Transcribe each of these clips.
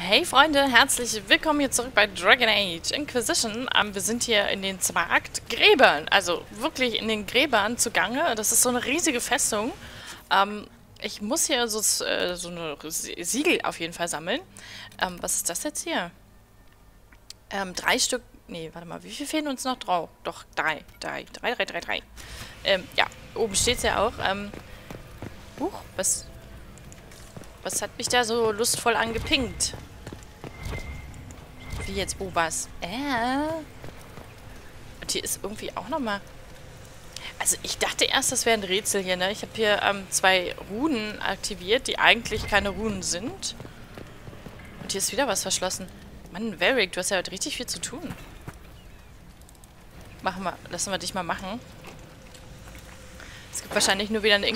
Hey Freunde, herzlich willkommen hier zurück bei Dragon Age Inquisition. Wir sind hier in den Smaragdgräbern, also wirklich in den Gräbern zugange. Das ist so eine riesige Festung. Ich muss hier so eine Siegel auf jeden Fall sammeln. Was ist das jetzt hier? 3 Stück. Nee, warte mal, wie viel fehlen uns noch drauf? Doch, drei. Ja, oben steht es ja auch. Was hat mich da so lustvoll angepinkt? Wie jetzt, wo was? Und hier ist irgendwie auch nochmal... Also ich dachte erst, das wäre ein Rätsel hier, ne? Ich habe hier 2 Runen aktiviert, die eigentlich keine Runen sind. Und hier ist wieder was verschlossen. Mann, Varric, du hast ja heute richtig viel zu tun. Lassen wir dich mal machen. Es gibt wahrscheinlich nur wieder eine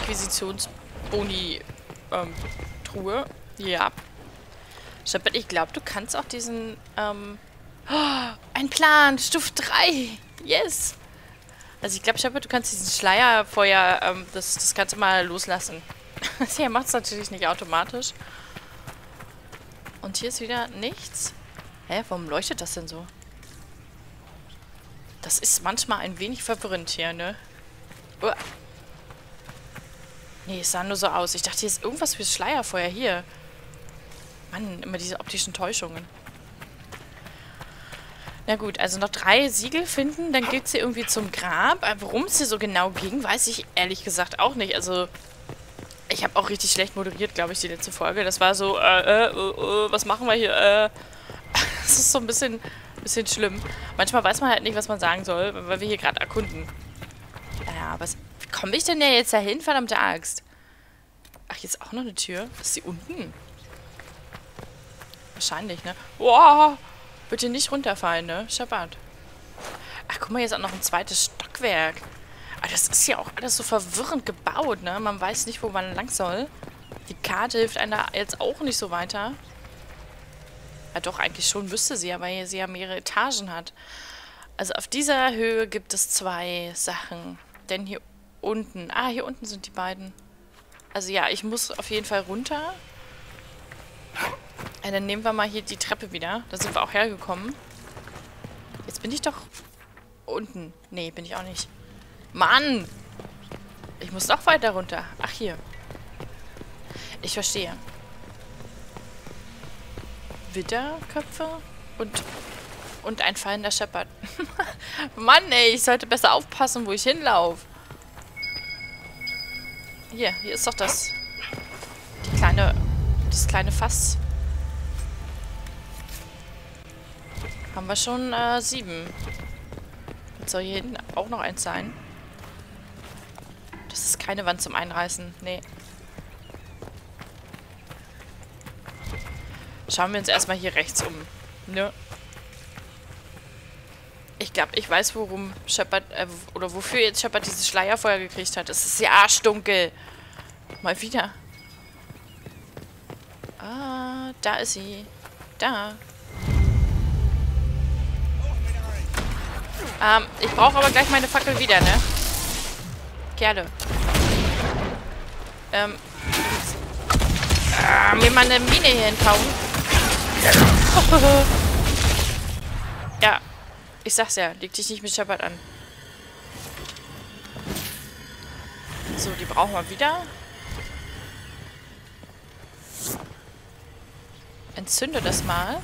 Inquisitionsboni-Truhe. Ja. Shepard, ich glaube, du kannst auch diesen, ein Plan, Stufe 3. Yes. Also ich glaube, Shepard, du kannst diesen Schleierfeuer, das kannst du mal loslassen. Hier macht es natürlich nicht automatisch. Und hier ist wieder nichts. Hä, warum leuchtet das denn so? Das ist manchmal ein wenig verwirrend hier, ne? Nee, es sah nur so aus. Ich dachte, hier ist irgendwas fürs Schleierfeuer hier. Mann, immer diese optischen Täuschungen. Na gut, also noch 3 Siegel finden, dann geht's hier irgendwie zum Grab. Worum es hier so genau ging, weiß ich ehrlich gesagt auch nicht. Also, ich habe auch richtig schlecht moderiert, glaube ich, die letzte Folge. Das war so, was machen wir hier? Das ist so ein bisschen schlimm. Manchmal weiß man halt nicht, was man sagen soll, weil wir hier gerade erkunden. Ja, wie komme ich denn da jetzt dahin, verdammte Axt? Ach, hier ist auch noch eine Tür. Ist die unten? Wahrscheinlich, ne? Boah! Bitte nicht runterfallen, ne? Shepard. Ach, guck mal, hier ist auch noch ein zweites Stockwerk. Aber das ist ja auch alles so verwirrend gebaut, ne? Man weiß nicht, wo man lang soll. Die Karte hilft einem da jetzt auch nicht so weiter. Ja doch, eigentlich schon müsste sie, weil sie ja mehrere Etagen hat. Also auf dieser Höhe gibt es 2 Sachen. Denn hier unten... Ah, hier unten sind die beiden. Also ja, ich muss auf jeden Fall runter. Ja, dann nehmen wir mal hier die Treppe wieder. Da sind wir auch hergekommen. Jetzt bin ich doch unten. Nee, bin ich auch nicht. Mann! Ich muss noch weiter runter. Ach, hier. Ich verstehe. Widderköpfe und ein fallender Shepard. Mann, ey, ich sollte besser aufpassen, wo ich hinlaufe. Hier ist doch das kleine Fass. Haben wir schon 7. Jetzt soll hier hinten auch noch eins sein. Das ist keine Wand zum Einreißen. Nee. Schauen wir uns erstmal hier rechts um. Ne? Ich glaube, ich weiß, worum Shepard, oder wofür jetzt Shepard dieses Schleierfeuer gekriegt hat. Es ist ja arschdunkel. Mal wieder. Ah, da ist sie. Da. Ich brauche aber gleich meine Fackel wieder, ne? Kerle. Mir mal eine Mine hier hinkauen. Ja, ich sag's ja, leg dich nicht mit Shepard an. So, die brauchen wir wieder. Entzünde das mal.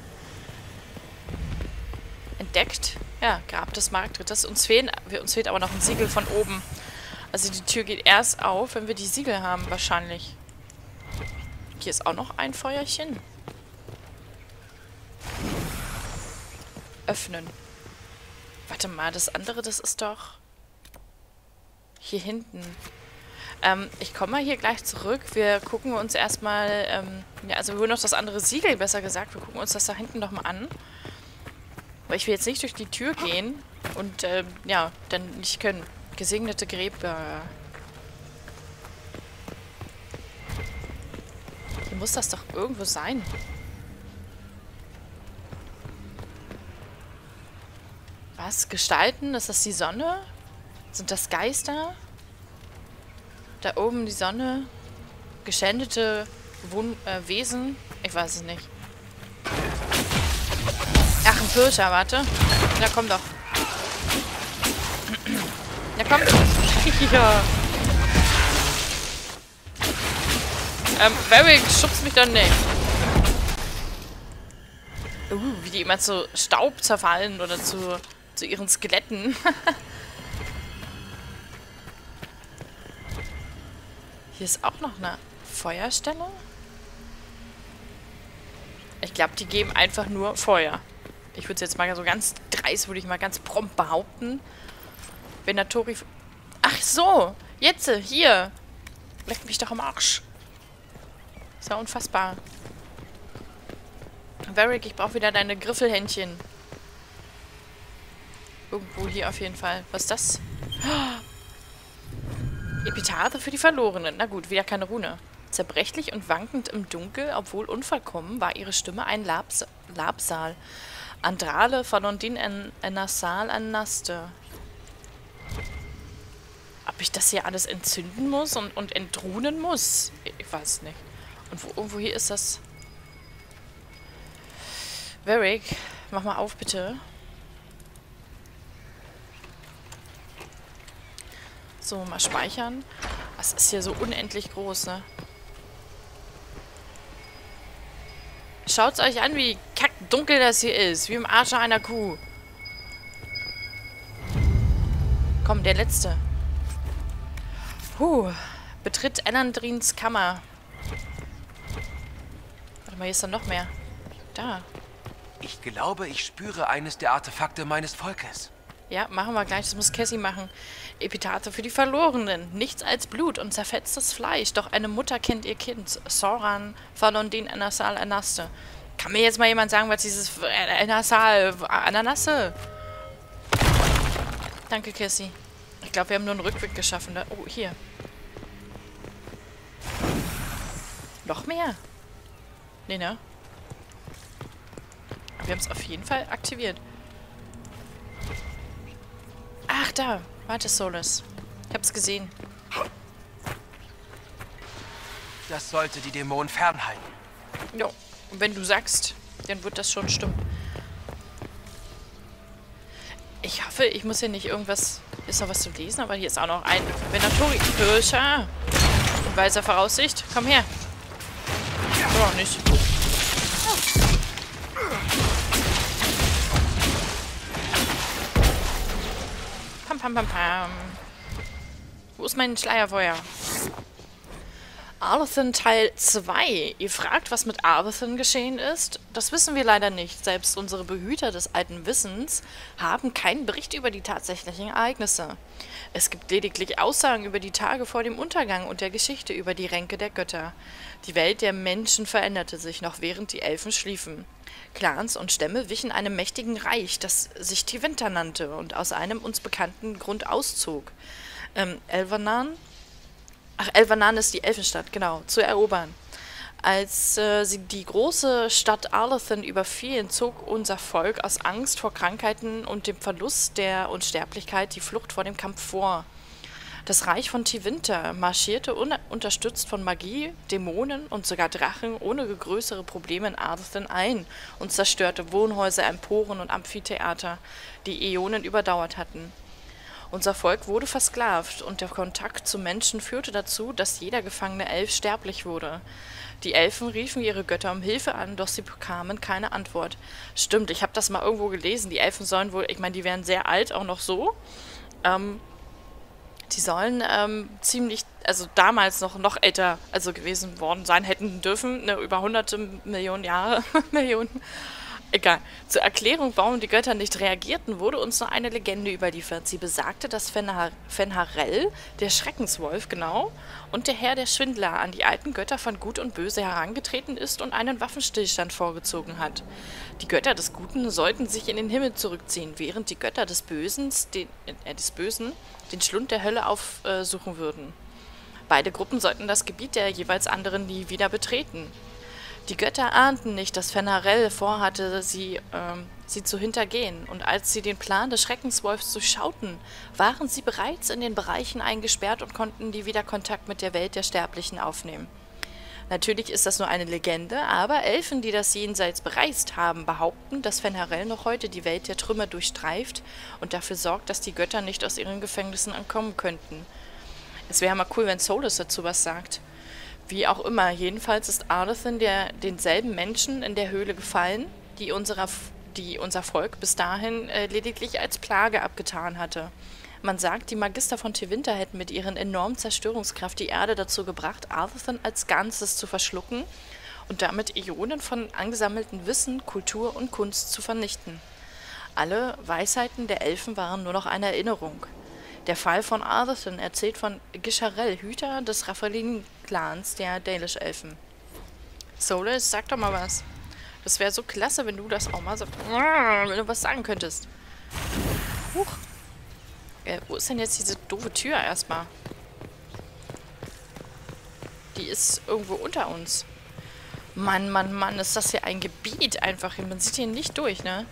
Entdeckt. Ja, Grab des Marktritters. Uns fehlt aber noch ein Siegel von oben. Also die Tür geht erst auf, wenn wir die Siegel haben, wahrscheinlich. Hier ist auch noch ein Feuerchen. Öffnen. Warte mal, das andere, das ist doch... Hier hinten. Ich komme mal hier gleich zurück. Wir gucken uns erstmal... ja, also wir holen noch das andere Siegel, besser gesagt. Wir gucken uns das da hinten nochmal an. Aber ich will jetzt nicht durch die Tür gehen und, ja, dann nicht können. Gesegnete Gräber. Hier muss das doch irgendwo sein. Was? Gestalten? Ist das die Sonne? Sind das Geister? Da oben die Sonne? Geschändete Wesen? Ich weiß es nicht. ein Pirscher, warte. Na komm doch. Na komm. Ja. Varric, schubst mich dann nicht. Wie die immer zu Staub zerfallen oder zu ihren Skeletten. Hier ist auch noch eine Feuerstelle. Ich glaube, die geben einfach nur Feuer. Ich würde es jetzt mal so ganz dreist, würde ich mal ganz prompt behaupten. Wenn der Tori... Ach so, jetzt, hier. Leck mich doch am Arsch. Ist ja unfassbar. Varric, ich brauche wieder deine Griffelhändchen. Irgendwo hier auf jeden Fall. Was ist das? Epitaphe für die Verlorenen. Na gut, wieder keine Rune. Zerbrechlich und wankend im Dunkel, obwohl unvollkommen, war ihre Stimme ein Labsal. Andrale Falondin Enassal Anaste. Ob ich das hier alles entzünden muss und entrunen muss? Ich weiß nicht. Und irgendwo hier ist das... Varric, mach mal auf, bitte. So, mal speichern. Das ist hier so unendlich groß, ne? Schaut's euch an, wie kackdunkel das hier ist. Wie im Arsch einer Kuh. Komm, der letzte. Betritt Enandrins Kammer. Warte mal, hier ist doch noch mehr. Da. Ich glaube, ich spüre eines der Artefakte meines Volkes. Ja, machen wir gleich. Das muss Cassie machen. Epitaphe für die Verlorenen. Nichts als Blut und zerfetztes Fleisch. Doch eine Mutter kennt ihr Kind. Soran Falondin Enassal Anaste. Kann mir jetzt mal jemand sagen, was dieses Enassal Ananasse? Danke, Cassie. Ich glaube, wir haben nur einen Rückweg geschaffen. Da. Oh, hier. Noch mehr? Nee, ne? Wir haben es auf jeden Fall aktiviert. Ach, da. Warte, Solus. Ich hab's gesehen. Das sollte die Dämonen fernhalten. Jo. Und wenn du sagst, dann wird das schon stimmen. Ich hoffe, ich muss hier nicht irgendwas... Ist noch was zu lesen, aber hier ist auch noch ein Venatori-Pirscher. In weiser Voraussicht. Komm her. Oh, nicht. Pam, pam, pam, pam. Wo ist mein Schleierfeuer? Arlathan Teil 2. Ihr fragt, was mit Arlathan geschehen ist? Das wissen wir leider nicht. Selbst unsere Behüter des alten Wissens haben keinen Bericht über die tatsächlichen Ereignisse. Es gibt lediglich Aussagen über die Tage vor dem Untergang und der Geschichte über die Ränke der Götter. Die Welt der Menschen veränderte sich noch, während die Elfen schliefen. Clans und Stämme wichen einem mächtigen Reich, das sich Tevinter nannte und aus einem uns bekannten Grund auszog. Elvannan ist die Elfenstadt, genau, zu erobern. Als sie die große Stadt Arlathan überfielen, zog unser Volk aus Angst vor Krankheiten und dem Verlust der Unsterblichkeit die Flucht vor dem Kampf vor. Das Reich von Tevinter marschierte unterstützt von Magie, Dämonen und sogar Drachen ohne größere Probleme in Arlathan ein und zerstörte Wohnhäuser, Emporen und Amphitheater, die Äonen überdauert hatten. Unser Volk wurde versklavt und der Kontakt zu Menschen führte dazu, dass jeder gefangene Elf sterblich wurde. Die Elfen riefen ihre Götter um Hilfe an, doch sie bekamen keine Antwort. Stimmt, ich habe das mal irgendwo gelesen. Die Elfen sollen wohl, ich meine, die wären sehr alt, auch noch so. Die sollen ziemlich, also damals noch älter gewesen worden sein, hätten dürfen, ne, über hunderte Millionen Jahre, Millionen. Egal. Zur Erklärung, warum die Götter nicht reagierten, wurde uns noch eine Legende überliefert. Sie besagte, dass Fenharel, der Schreckenswolf, genau, und der Herr der Schwindler an die alten Götter von Gut und Böse herangetreten ist und einen Waffenstillstand vorgezogen hat. Die Götter des Guten sollten sich in den Himmel zurückziehen, während die Götter des Bösen den Schlund der Hölle aufsuchen würden. Beide Gruppen sollten das Gebiet der jeweils anderen nie wieder betreten. Die Götter ahnten nicht, dass Fenharel vorhatte, sie zu hintergehen, und als sie den Plan des Schreckenswolfs durchschauten, waren sie bereits in den Bereichen eingesperrt und konnten nie wieder Kontakt mit der Welt der Sterblichen aufnehmen. Natürlich ist das nur eine Legende, aber Elfen, die das Jenseits bereist haben, behaupten, dass Fen'Harel noch heute die Welt der Trümmer durchstreift und dafür sorgt, dass die Götter nicht aus ihren Gefängnissen entkommen könnten. Es wäre mal cool, wenn Solas dazu was sagt. Wie auch immer, jedenfalls ist Ardathan denselben Menschen in der Höhle gefallen, die unser Volk bis dahin lediglich als Plage abgetan hatte. Man sagt, die Magister von Tevinter hätten mit ihren enormen Zerstörungskraft die Erde dazu gebracht, Ardathan als Ganzes zu verschlucken und damit Äonen von angesammeltem Wissen, Kultur und Kunst zu vernichten. Alle Weisheiten der Elfen waren nur noch eine Erinnerung. Der Fall von Ardathan erzählt von Gisharel, Hüter des Raphaelin-Clans der Dalish-Elfen. Solas, sag doch mal was. Das wäre so klasse, wenn du das auch mal so... wenn du was sagen könntest. Huch. Wo ist denn jetzt diese doofe Tür erstmal? Die ist irgendwo unter uns. Mann, Mann, Mann, ist das hier ein Gebiet einfach. Man sieht hier nicht durch, ne?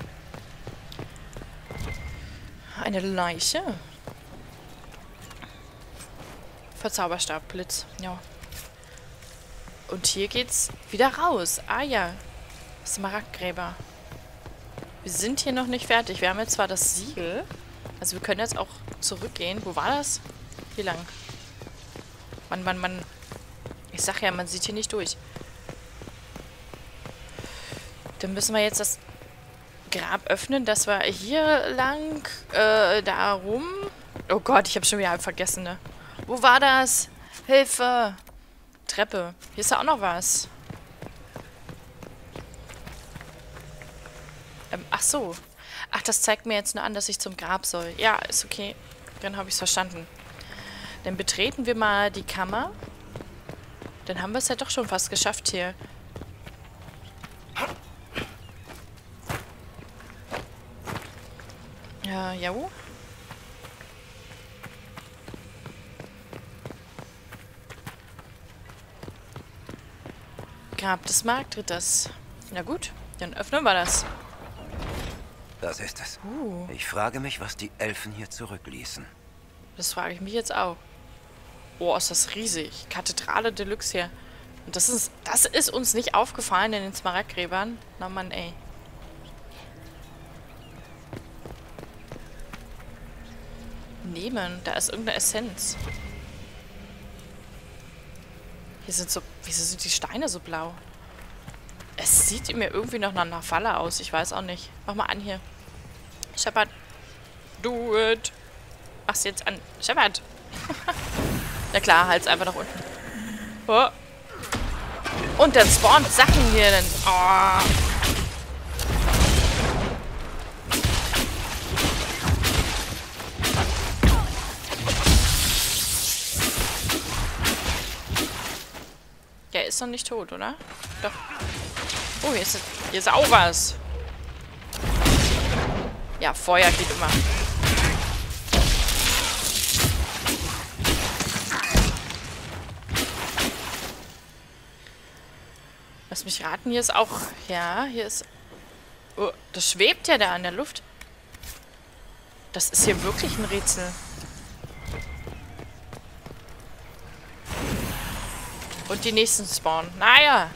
Eine Leiche. Verzauberstab, Blitz, ja. Und hier geht's wieder raus. Ah ja. Smaragdgräber. Wir sind hier noch nicht fertig. Wir haben jetzt zwar das Siegel. Also wir können jetzt auch zurückgehen. Wo war das? Wie lang? Mann, Mann, Mann. Ich sag ja, man sieht hier nicht durch. Dann müssen wir jetzt das Grab öffnen. Das war hier lang. Da rum. Oh Gott, ich habe schon wieder vergessen, ne? Wo war das? Hilfe! Treppe. Hier ist ja auch noch was. Ach so. Ach, das zeigt mir jetzt nur an, dass ich zum Grab soll. Ja, ist okay. Dann habe ich es verstanden. Dann betreten wir mal die Kammer. Dann haben wir es ja doch schon fast geschafft hier. Ja, ja. Grab des Marktritters. Na gut, dann öffnen wir das. Das ist es. Ich frage mich, was die Elfen hier zurückließen. Das frage ich mich jetzt auch. Oh, ist das riesig. Kathedrale Deluxe hier. Und das ist uns nicht aufgefallen in den Smaragdgräbern. Na Mann, ey. Nehmen, da ist irgendeine Essenz. Hier sind so... Wieso sind die Steine so blau? Es sieht mir irgendwie noch nach einer Falle aus. Ich weiß auch nicht. Mach mal an hier. Shepard. Do it. Mach's jetzt an. Shepard. Na klar, halt's einfach nach unten. Oh. Und dann spawnt Sachen hier. Dann. Oh. Der ist noch nicht tot, oder? Doch. Oh, hier ist auch was. Ja, Feuer geht immer. Lass mich raten, hier ist auch... Ja, hier ist... Oh, das schwebt ja da in der Luft. Das ist hier wirklich ein Rätsel. Und die nächsten spawnen. Naja.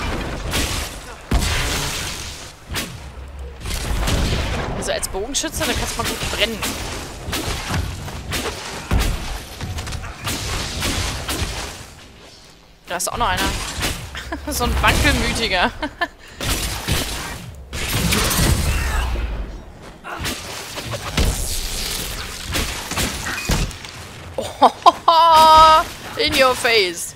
Also als Bogenschütze, da kannst du mal gut brennen. Da ist auch noch einer. So ein Wankelmütiger. Oh, in your face.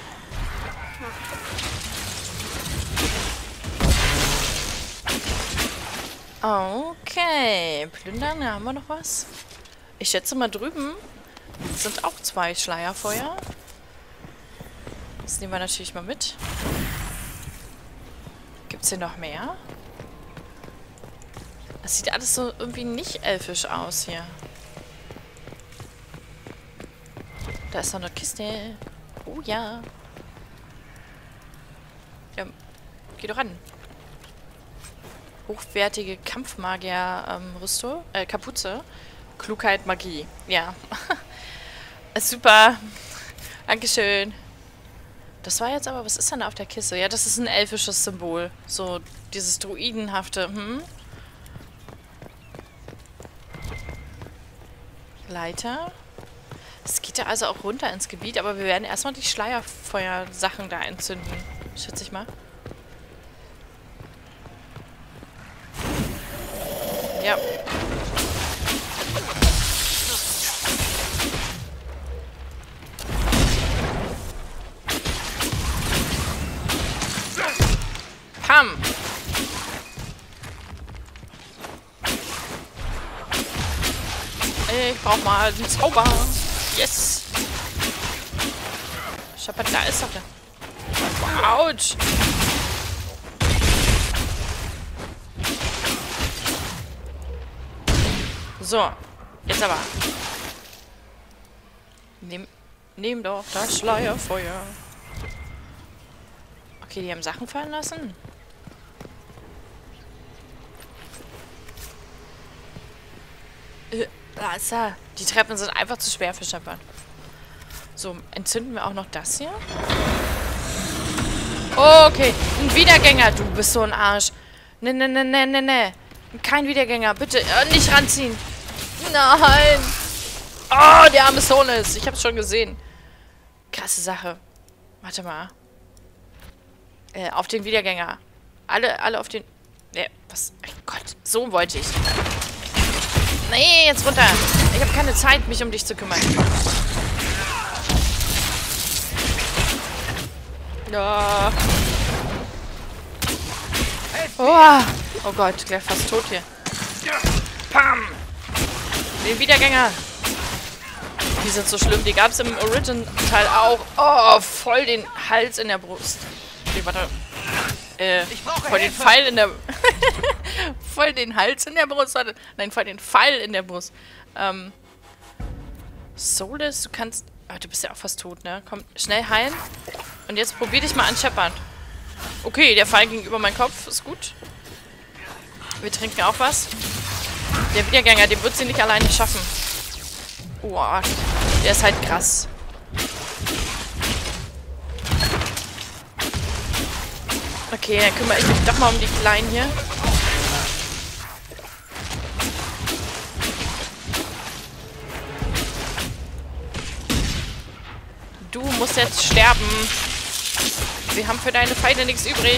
Okay, plündern, da haben wir noch was. Ich schätze mal drüben sind auch 2 Schleierfeuer. Das nehmen wir natürlich mal mit. Gibt es hier noch mehr? Das sieht alles so irgendwie nicht elfisch aus hier. Da ist noch eine Kiste. Oh ja. Ja, geh doch ran. Hochwertige Kampfmagier-Rüstung, Kapuze. Klugheit, Magie. Ja. Super. Dankeschön. Das war jetzt aber... Was ist denn da auf der Kiste? Ja, das ist ein elfisches Symbol. So, dieses druidenhafte. Leiter. Es geht ja also auch runter ins Gebiet, aber wir werden erstmal die Schleierfeuer-Sachen da entzünden. Schätze ich mal. Ja. Pam! Ich brauch mal einen Zauber. Yes! Scheppert, da ist doch der. Autsch! So, jetzt aber. Nehm doch das Schleierfeuer. Okay, die haben Sachen fallen lassen. Da ist er. Die Treppen sind einfach zu schwer für Shepard. So, entzünden wir auch noch das hier? Okay, ein Wiedergänger. Du bist so ein Arsch. Ne. Kein Wiedergänger. Bitte nicht ranziehen. Nein. Oh, der arme Sonis. Ich hab's schon gesehen. Krasse Sache. Warte mal. Auf den Wiedergänger. Alle auf den... was? Oh Gott, so wollte ich. Nee, jetzt runter. Ich habe keine Zeit, mich um dich zu kümmern. Ja. Oh Gott, gleich fast tot hier. Pam! Den Wiedergänger. Die sind so schlimm. Die gab es im Origin-Teil auch. Oh, voll den Hals in der Brust. Okay, warte. Voll den Pfeil in der... voll den Hals in der Brust. Warte. Nein, voll den Pfeil in der Brust. Solis, du kannst... Oh, du bist ja auch fast tot, ne? Komm, schnell heilen. Und jetzt probier dich mal an Shepard. Okay, der Pfeil ging über meinen Kopf. Ist gut. Wir trinken auch was. Der Wiedergänger, den wird sie nicht alleine schaffen. Boah, der ist halt krass. Okay, dann kümmere ich mich doch mal um die Kleinen hier. Du musst jetzt sterben. Wir haben für deine Feinde nichts übrig.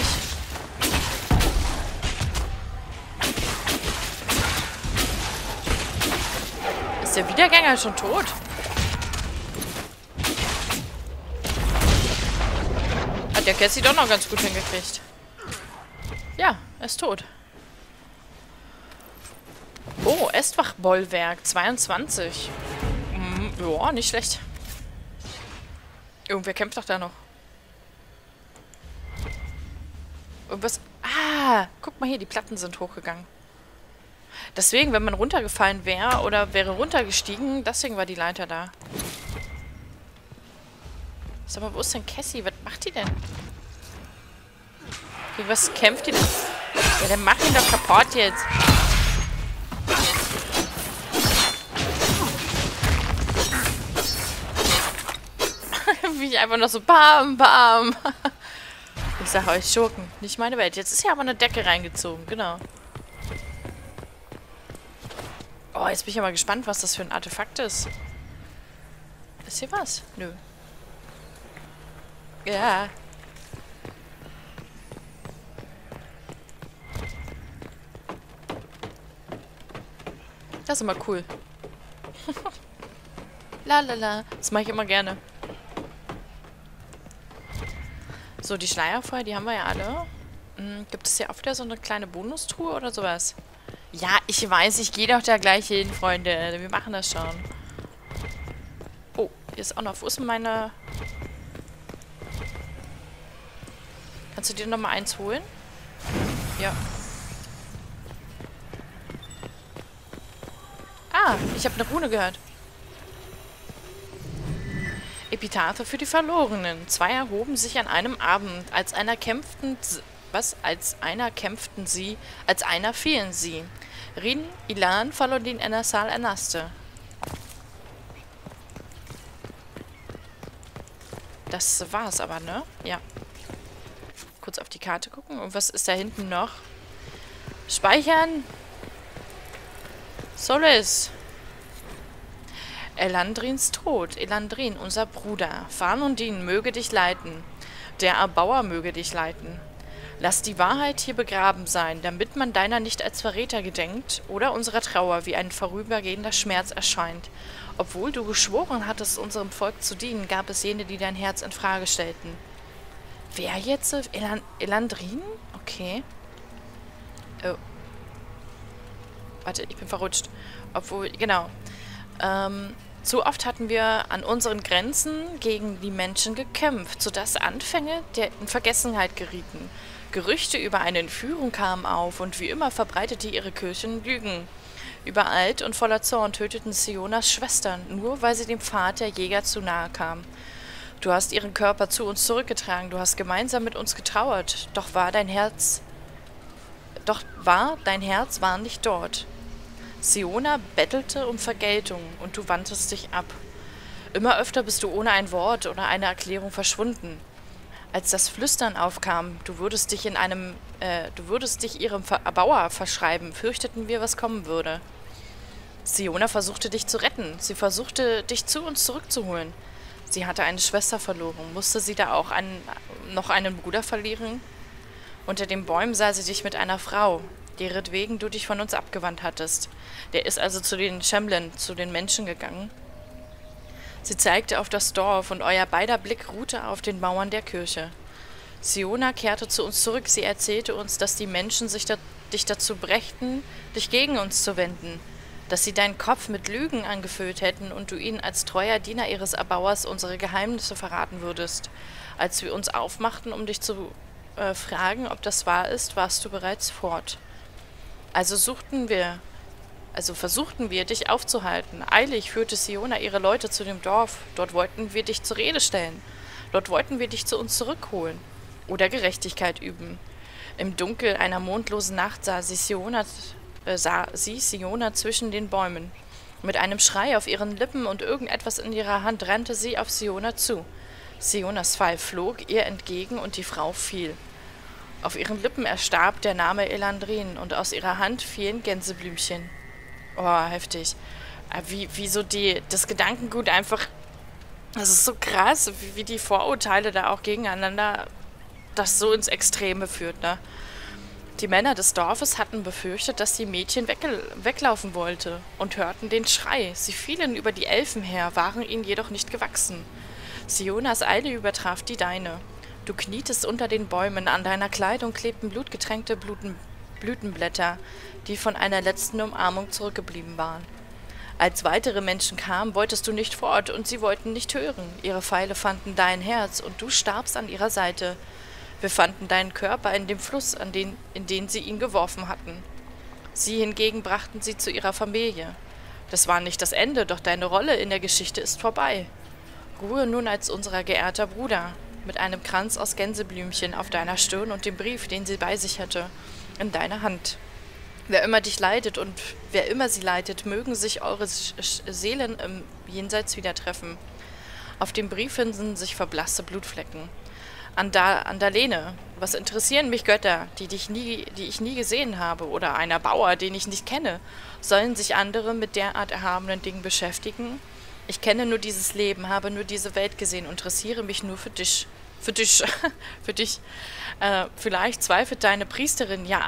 Ist der Wiedergänger schon tot? Hat der Cassie doch noch ganz gut hingekriegt. Ja, er ist tot. Oh, Estwach-Bollwerk 22. Ja, nicht schlecht. Irgendwer kämpft doch da noch. Irgendwas... Ah, guck mal hier, die Platten sind hochgegangen. Deswegen, wenn man runtergefallen wäre oder wäre runtergestiegen, deswegen war die Leiter da. Sag mal, wo ist denn Cassie? Was macht die denn? Gegen was kämpft die denn? Ja, dann mach ihn doch kaputt jetzt. Wie ich einfach noch so bam, bam. Ich sag euch, Schurken, nicht meine Welt. Jetzt ist hier aber eine Decke reingezogen, genau. Oh, jetzt bin ich aber gespannt, was das für ein Artefakt ist. Ist hier was? Nö. Ja. Das ist immer cool. Lalala. Das mache ich immer gerne. So, die Schleierfeuer, die haben wir ja alle. Gibt es hier auch wieder so eine kleine Bonustruhe oder sowas? Ja, ich weiß, ich gehe doch da gleich hin, Freunde. Wir machen das schon. Oh, hier ist auch noch... Wo ist denn meine... Kannst du dir noch mal eins holen? Ja. Ah, ich habe eine Rune gehört. Epitaphe für die Verlorenen. 2 erhoben sich an einem Abend. Als einer kämpften... Was? Als einer kämpften sie, als einer fielen sie. Rin, Ilan, Falodin, Enassal, Enaste. Das war's aber, ne? Ja. Kurz auf die Karte gucken. Und was ist da hinten noch? Speichern! Solis! Elandrins Tod. Elandrin, unser Bruder. Fanundin möge dich leiten. Der Erbauer möge dich leiten. Lass die Wahrheit hier begraben sein, damit man deiner nicht als Verräter gedenkt oder unserer Trauer wie ein vorübergehender Schmerz erscheint. Obwohl du geschworen hattest, unserem Volk zu dienen, gab es jene, die dein Herz in Frage stellten. Wer jetzt? Elandrin? Okay. Oh. Warte, ich bin verrutscht. Obwohl, genau. Zu oft hatten wir an unseren Grenzen gegen die Menschen gekämpft, sodass Anfänge in Vergessenheit gerieten. Gerüchte über eine Entführung kamen auf und wie immer verbreitete ihre Kirchen Lügen. Übereilt und voller Zorn töteten Sionas Schwestern, nur weil sie dem Pfad der Jäger zu nahe kamen. Du hast ihren Körper zu uns zurückgetragen, du hast gemeinsam mit uns getrauert, doch dein Herz war nicht dort. Siona bettelte um Vergeltung und du wandtest dich ab. Immer öfter bist du ohne ein Wort oder eine Erklärung verschwunden. Als das Flüstern aufkam, du würdest dich ihrem Erbauer verschreiben, fürchteten wir, was kommen würde. Siona versuchte dich zu retten, sie versuchte dich zu uns zurückzuholen. Sie hatte eine Schwester verloren, musste sie da auch noch einen Bruder verlieren? Unter den Bäumen sah sie dich mit einer Frau, deretwegen du dich von uns abgewandt hattest. Der ist also zu den Shemlen, zu den Menschen gegangen. Sie zeigte auf das Dorf und euer beider Blick ruhte auf den Mauern der Kirche. Siona kehrte zu uns zurück, sie erzählte uns, dass die Menschen dich dazu brächten, dich gegen uns zu wenden, dass sie deinen Kopf mit Lügen angefüllt hätten und du ihnen als treuer Diener ihres Erbauers unsere Geheimnisse verraten würdest. Als wir uns aufmachten, um dich zu fragen, ob das wahr ist, warst du bereits fort. Also versuchten wir, dich aufzuhalten. Eilig führte Siona ihre Leute zu dem Dorf. Dort wollten wir dich zur Rede stellen. Dort wollten wir dich zu uns zurückholen. Oder Gerechtigkeit üben. Im Dunkel einer mondlosen Nacht sah sie Siona zwischen den Bäumen. Mit einem Schrei auf ihren Lippen und irgendetwas in ihrer Hand rannte sie auf Siona zu. Sionas Pfeil flog ihr entgegen und die Frau fiel. Auf ihren Lippen erstarb der Name Elandrin und aus ihrer Hand fielen Gänseblümchen. Oh, heftig. Wie so das Gedankengut einfach, das ist so krass, wie die Vorurteile da auch gegeneinander das so ins Extreme führt, ne? Die Männer des Dorfes hatten befürchtet, dass die Mädchen weglaufen wollte und hörten den Schrei. Sie fielen über die Elfen her, waren ihnen jedoch nicht gewachsen. Sionas Eile übertraf die deine. Du knietest unter den Bäumen, an deiner Kleidung klebten blutgetränkte Blütenblätter, die von einer letzten Umarmung zurückgeblieben waren. Als weitere Menschen kamen, wolltest du nicht fort und sie wollten nicht hören. Ihre Pfeile fanden dein Herz und du starbst an ihrer Seite. Wir fanden deinen Körper in dem Fluss, in den sie ihn geworfen hatten. Sie hingegen brachten sie zu ihrer Familie. Das war nicht das Ende, doch deine Rolle in der Geschichte ist vorbei. Ruhe nun als unser geehrter Bruder, mit einem Kranz aus Gänseblümchen auf deiner Stirn und dem Brief, den sie bei sich hatte, in deiner Hand. Wer immer dich leitet und wer immer sie leitet, mögen sich eure Seelen im Jenseits wieder treffen. Auf dem Brief finden sich verblasste Blutflecken. Andalene, was interessieren mich Götter, die ich nie gesehen habe, oder ein Erbauer, den ich nicht kenne? Sollen sich andere mit derart erhabenen Dingen beschäftigen? Ich kenne nur dieses Leben, habe nur diese Welt gesehen und interessiere mich nur für dich. Für dich. Vielleicht zweifelt deine Priesterin ja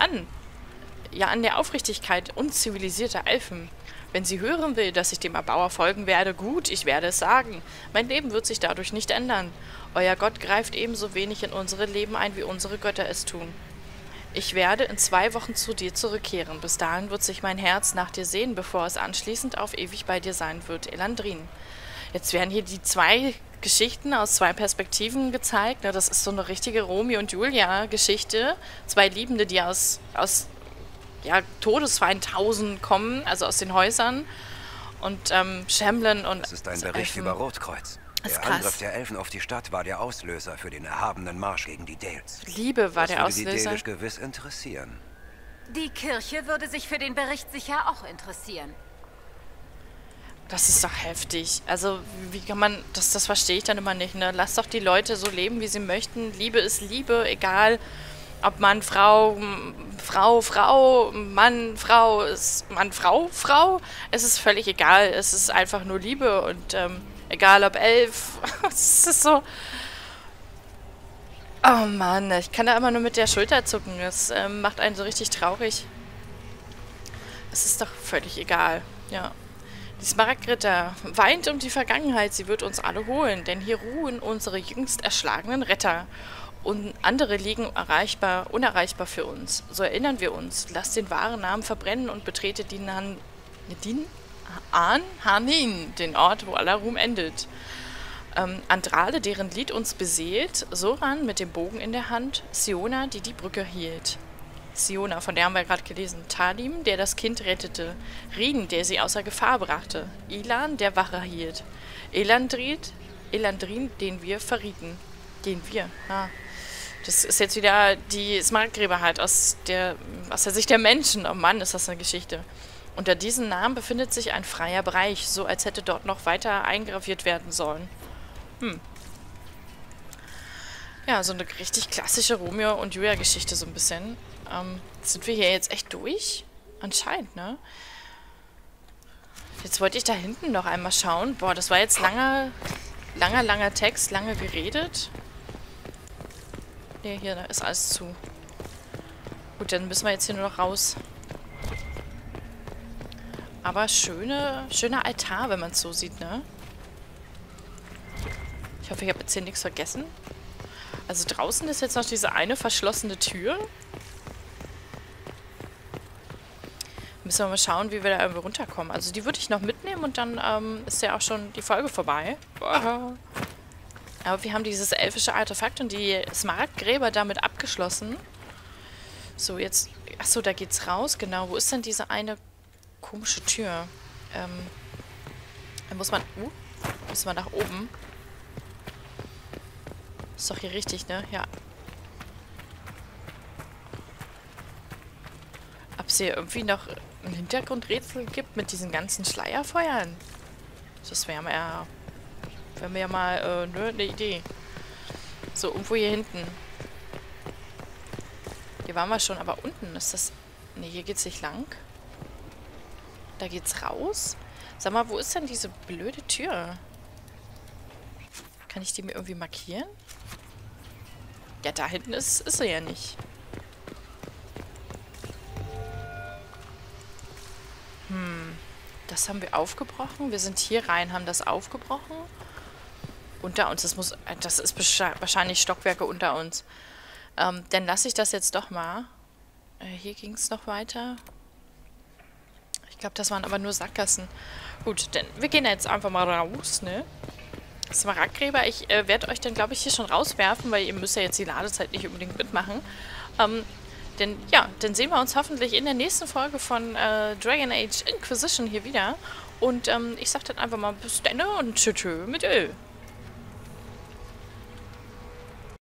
an der Aufrichtigkeit unzivilisierter Elfen. Wenn sie hören will, dass ich dem Erbauer folgen werde, gut, ich werde es sagen. Mein Leben wird sich dadurch nicht ändern. Euer Gott greift ebenso wenig in unsere Leben ein, wie unsere Götter es tun. Ich werde in 2 Wochen zu dir zurückkehren. Bis dahin wird sich mein Herz nach dir sehen, bevor es anschließend auf ewig bei dir sein wird, Elandrin. Jetzt werden hier die 2 Geschichten aus 2 Perspektiven gezeigt. Das ist so eine richtige Romeo und Julia-Geschichte. 2 Liebende, die aus Todesfeindhausen kommen, also aus den Häusern. Und Shemlen und Das ist ein Bericht über Rotkreuz. Der Angriff der Elfen auf die Stadt war der Auslöser für den erhabenen Marsch gegen die Dales. Liebe war der Auslöser. Das würde die Dalish gewiss interessieren. Die Kirche würde sich für den Bericht sicher auch interessieren. Das ist doch heftig. Also, wie kann man, das verstehe ich dann immer nicht, ne? Lass doch die Leute so leben, wie sie möchten. Liebe ist Liebe, egal ob Mann, Frau, Frau, Mann, Frau, ist Mann, Frau. Es ist völlig egal. Es ist einfach nur Liebe und egal ob 11. Es ist so. Oh Mann, ich kann da immer nur mit der Schulter zucken. Das macht einen so richtig traurig. Es ist doch völlig egal, ja. Die Smaragdritter weint um die Vergangenheit, sie wird uns alle holen, denn hier ruhen unsere jüngst erschlagenen Retter. Und andere liegen unerreichbar für uns. So erinnern wir uns, lasst den wahren Namen verbrennen und betrete Hanin, den Ort, wo aller Ruhm endet. Andrade, deren Lied uns beseelt, Soran mit dem Bogen in der Hand, Siona, die die Brücke hielt. Siona, von der haben wir gerade gelesen. Talim, der das Kind rettete. Rin, der sie außer Gefahr brachte. Ilan, der Wache hielt. Elandrin, den wir verrieten. Das ist jetzt wieder die Smaragdgräber halt aus der Sicht der Menschen. Oh Mann, ist das eine Geschichte. Unter diesem Namen befindet sich ein freier Bereich, so als hätte dort noch weiter eingraviert werden sollen. Ja, so eine richtig klassische Romeo und Julia Geschichte so ein bisschen. Sind wir hier jetzt echt durch? Anscheinend, ne? Jetzt wollte ich da hinten noch einmal schauen. Boah, das war jetzt langer Text, lange geredet. Ne, hier, da ist alles zu. Gut, dann müssen wir jetzt hier nur noch raus. Aber schöner Altar, wenn man es so sieht, ne? Ich hoffe, ich habe jetzt hier nichts vergessen. Also draußen ist jetzt noch diese eine verschlossene Tür. Müssen wir mal schauen, wie wir da irgendwie runterkommen. Also die würde ich noch mitnehmen und dann ist ja auch schon die Folge vorbei. Aber wir haben dieses elfische Artefakt und die Smaragdgräber damit abgeschlossen. So, jetzt... Achso, da geht's raus. Genau, wo ist denn diese eine komische Tür? Da muss man nach oben. Ist doch hier richtig, ne? Ja. Ob es hier irgendwie noch ein Hintergrundrätsel gibt mit diesen ganzen Schleierfeuern? Das wäre mir mal eine Idee. So, irgendwo hier hinten. Hier waren wir schon, aber unten ist das... Ne, hier geht's nicht lang. Da geht's raus. Sag mal, wo ist denn diese blöde Tür? Kann ich die mir irgendwie markieren? Ja, da hinten ist sie ja nicht. Das haben wir aufgebrochen. Wir sind hier rein, haben das aufgebrochen. Unter uns. Das ist wahrscheinlich Stockwerke unter uns. Dann lasse ich das jetzt doch mal. Hier ging es noch weiter. Ich glaube, das waren aber nur Sackgassen. Gut, denn wir gehen jetzt einfach mal raus, ne? Smaragdgräber, ich werde euch dann, glaube ich, hier schon rauswerfen, weil ihr müsst ja jetzt die Ladezeit nicht unbedingt mitmachen. Dann sehen wir uns hoffentlich in der nächsten Folge von Dragon Age Inquisition hier wieder. Und ich sag dann einfach mal bis dann und tschö mit Ö.